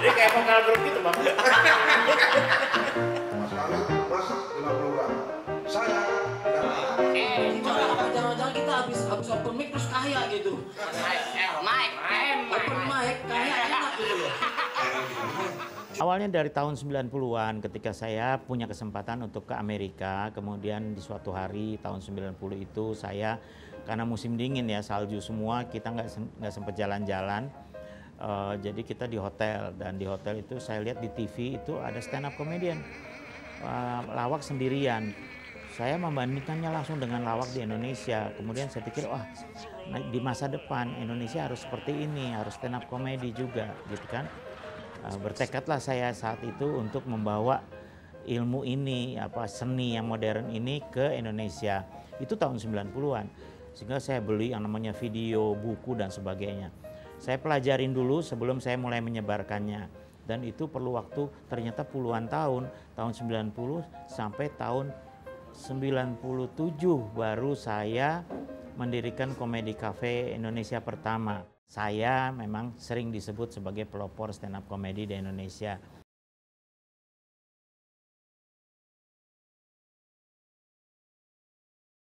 Jadi kayak vokal grup gitu, Bang. Mas Kawin masak 50 gram. Saya Gimana? Jangan-jangan kita habis open mic terus kaya gitu. Open mic kaya enak gitu loh. Awalnya dari tahun 90-an ketika saya punya kesempatan untuk ke Amerika, kemudian di suatu hari tahun 90 itu saya karena musim dingin ya, salju semua, kita nggak sempat jalan-jalan. Jadi kita di hotel, dan di hotel itu saya lihat di TV itu ada stand up comedian lawak sendirian. Saya membandingkannya langsung dengan lawak di Indonesia. Kemudian saya pikir, wah, di masa depan Indonesia harus seperti ini, harus stand up comedy juga, gitu kan. Bertekadlah saya saat itu untuk membawa ilmu ini, seni yang modern ini ke Indonesia. Itu tahun 90-an. Sehingga saya beli yang namanya video, buku, dan sebagainya. Saya pelajarin dulu sebelum saya mulai menyebarkannya. Dan itu perlu waktu ternyata puluhan tahun. Tahun 90 sampai tahun 97 baru saya mendirikan Komedi Cafe Indonesia pertama. Saya memang sering disebut sebagai pelopor stand up comedy di Indonesia.